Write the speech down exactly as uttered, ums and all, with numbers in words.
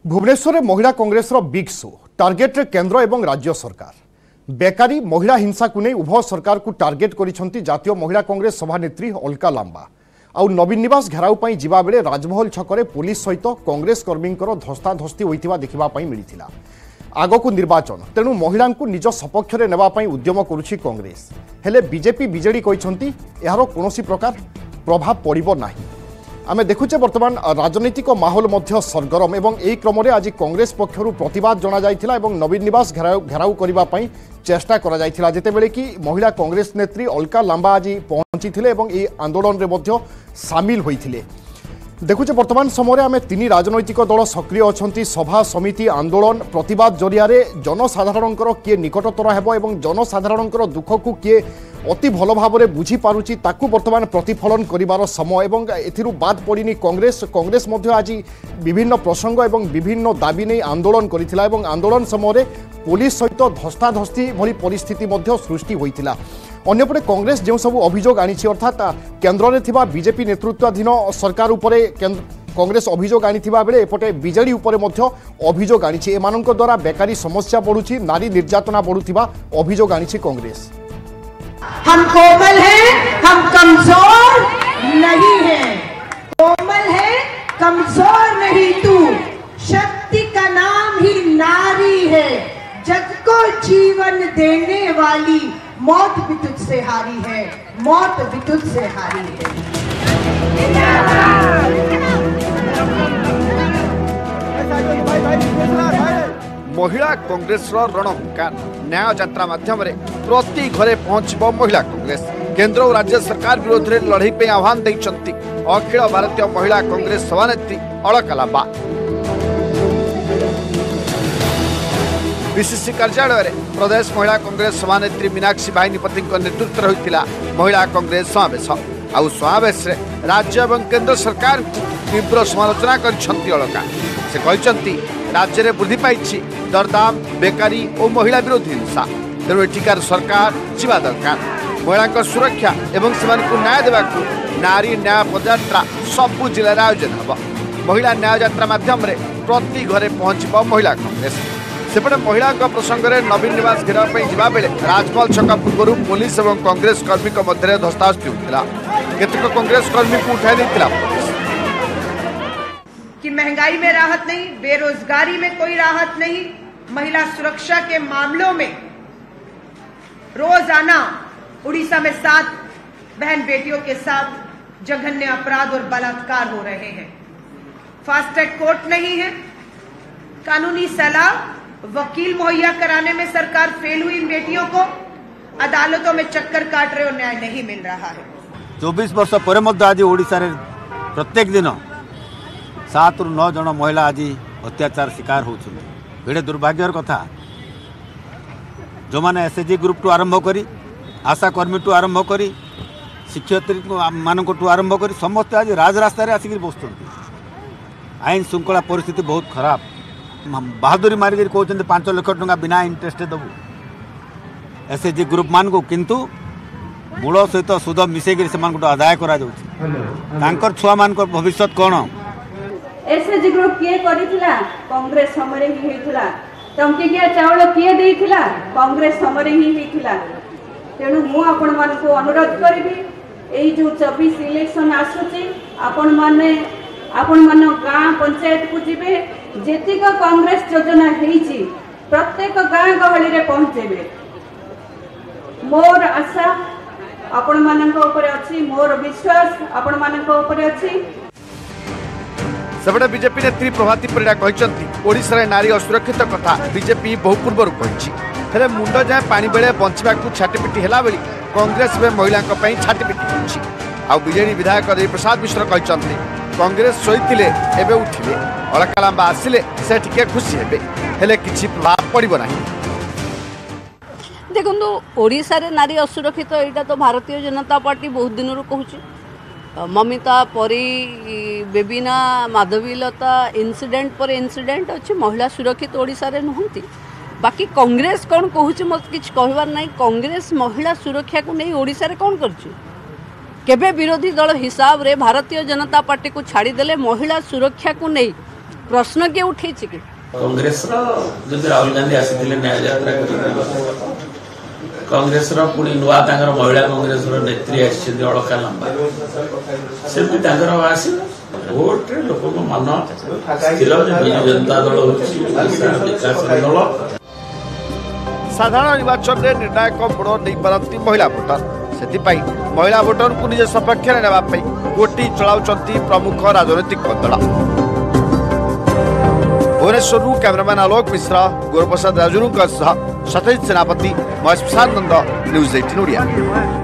भुवनेश्वर महिला Congress big show target रे केंद्र एवं राज्य सरकार बेकारी महिला हिंसा को नहीं उभय सरकार को टार्गेट करिसेंती जातीय महिला कांग्रेस सभानेत्री अलका लांबा आउ नवीन निवास घेराव पई जिबा बेले राजमहल छकरे पुलिस सहित कांग्रेस कर्मींकर धस्ताधस्ती होइतिबा देखिबा पई मिलिथिला। आगकू निर्वाचन तेणु महिला को निज सपक्ष रे नेबा पई उद्यम करुछि कांग्रेस हेले बीजेपी बीजेडी कहिसेंती एहारो कोनोसी प्रकार प्रभाव पड़िबो नाही। आमे देखुचे वर्तमान राजनीतिक माहौल मध्य सरगरम एवं एई क्रम रे आज कांग्रेस पक्षरु प्रतिवाद जना जायथिला एवं नवीन निवास घेराव घेराव करिबा पई चेष्टा करा जायथिला जेतेबेले कि महिला कांग्रेस नेत्री अलका लांबा आज पहुंचीथिले एवं एई आंदोलन रे मध्य शामिल होइथिले। देखुचे वर्तमान समय आमे तीन राजनैतिक दल सक्रिय अछंती सभा समिति आंदोलन प्रतिवाद जरिया रे जनसाधारणकर किए निकटतर हेबो एवं जनसाधारणकर दुख को किए अति भल भाव में बुझी पारुची ताकू वर्तमान प्रतिफलन करिवार समय एवं एथिरु बाद पड़िनी कांग्रेस कांग्रेस मध्य आज विभिन्न प्रसंग एवं विभिन्न दाबी नहीं आंदोलन करिथिला एवं आंदोलन समय पुलिस सहित धस्ताधस्ती भली परिस्थिति मध्य सृष्टि होइथिला। अन्यपटे कांग्रेस जो सब अभियोग आनी अर्थात केन्द्र में थिबा बीजेपी नेतृत्वाधीन सरकार उपरे कांग्रेस अभियोग आनी बेले एपटे बीजेडी उपरे मध्य अभियोग आनी एमानक द्वारा बेकारी समस्या बढ़ुची नारी निर्यातना बढ़ुथिबा अभियोग आनी कांग्रेस। हम कोमल हैं, हम कमजोर नहीं हैं। कोमल है कमजोर नहीं तू, शक्ति का नाम ही नारी है। जग को जीवन देने वाली मौत भी तुझसे हारी है, मौत भी तुझसे हारी है। महिला कांग्रेस रणहुंकार न्याय यात्रा माध्यम प्रति घरे पहुंच महिला कांग्रेस केंद्र और राज्य सरकार विरोध में लड़ाई पे आह्वान देइछंती अखिल भारतीय महिला कांग्रेस सभानेत्री अलका लांबा। बीसीसी कार्यालय में प्रदेश महिला कांग्रेस सभानेत्री मीनाक्षी बाहिनीपति नेतृत्व होता महिला कांग्रेस समावेश आउ समावेश राज्य और केंद्र सरकार तीव्र समालोचना करछंती अलका। से कहते राज्य में वृद्धि पाई दरदाम बेकारी और महिला विरोधी हिंसा तेणु एठिकार सरकार जीवा दरकार महिला सुरक्षा एवं से न्याय देवाक नारी न्याय पदयात्रा सबु जिले आयोजन होब। महिला न्याय यात्रा माध्यम प्रति घरे पहुंच महिला कांग्रेस सेपटे महिला प्रसंग में नवीन निवास घेराव जा बेले राजमहल छक पूर्व पुलिस और कांग्रेस कर्मी मध्य धस्ताधस्ती होता केतक कांग्रेस कर्मी को उठाई देता कि महंगाई में राहत नहीं, बेरोजगारी में कोई राहत नहीं, महिला सुरक्षा के मामलों में रोजाना उड़ीसा में सात बहन बेटियों के साथ जघन्य अपराध और बलात्कार हो रहे हैं। फास्ट ट्रैक कोर्ट नहीं है, कानूनी सलाह वकील मुहैया कराने में सरकार फेल हुई इन बेटियों को, अदालतों में चक्कर काट रहे और न्याय नहीं मिल रहा है। चौबीस वर्ष पर आज ओडिशा रे प्रत्येक दिन सात रु नौ जन महिला आज अत्याचार शिकार होती बड़े दुर्भाग्यर कथा। जो मैंने एसएचजी ग्रुप टू आरंभ करी आशा कर्मी टू आरंभ करी शिक्षयित्री मान टू आरंभ करी समस्त आज राजरास्तार आसिक बस आईन श्रृंखला परिस्थिति बहुत खराब। बहादुरी मारिक कहते पांच लाख टका बिना इंटरेस्ट दबू एसएचजी ग्रुप मान को किंतु मूल सहित सुध मिसेक आदाय कर छुआ मान भविष्य कौन एसएचजी ग्रुप किए करिथिला कांग्रेस समय ही हेतिला टंकिया चावल किए देइथिला कांग्रेस समय ही हेतिला। तेणु मु आपण मान को अनुरोध करिबी एई जो चौबीस इलेक्शन आसुची आपण माने आपण मान गाँ पंचायत को जिबे जेतिक कांग्रेस योजना हेइची प्रत्येक गाँ गहली रे पहुंचेबे। मोर आशा आपण मानक ऊपर अछि, मोर विश्वास आपण मानक ऊपर अछि। सेपटे बीजेपी नेत्री प्रभाती परिड़ा कहते ओडिशा नारी असुरक्षित कथा बीजेपी बहु पूर्व कहे मुंड जाए पानी बेले बंचा छाटिपिटी है बेली कांग्रेस में महिला छाटिपिटी हो। बीजेडी विधायक देवी प्रसाद मिश्र कहते कांग्रेस शोते एवं उठिले अलका लांबा आसिले से टिके खुशी हेबे हेले किछि प्रभाव पड़िबो नाही। देखो ओडिशा रे नारी असुरक्षित एटा तो भारतीय जनता पार्टी बहुत दिन कहूँ ममिता परी बेबीना माधवीलता इनसीडेंट पर इनसीडेंट अच्छे महिला सुरक्षित ओडिशा रे नुहंती। बाकी कांग्रेस कौन कहूँ मत किछ कहबार नहीं। कांग्रेस महिला सुरक्षा को नहीं ओडिशा रे कौन करछि केबे विरोधी दल हिसाब रे भारतीय जनता पार्टी को छाड़ीदेले महिला सुरक्षा को नहीं प्रश्न किए उठे कि कांग्रेस जब राहुल गांधी आसी न्याय यात्रा कांग्रेस पुणी नुआ महिला कांग्रेस नेत्री आसी अलका लांबा से आस भोट लोक मन स्थिर विजु जनता दल विकास दल साधारण निर्वाचन में निर्णायक भोट नहीं पारती महिला भोटर से महिला भोटर को निज सपक्ष ने गोटी चलाउछंती प्रमुख राजनैतिक दल। भुवनेश्वर कैमरामैन आलोक मिश्रा गौरप्रसाद राजुरु सतीश सेनापति महेश प्रसाद नंद न्यूज अठारह ओडिया।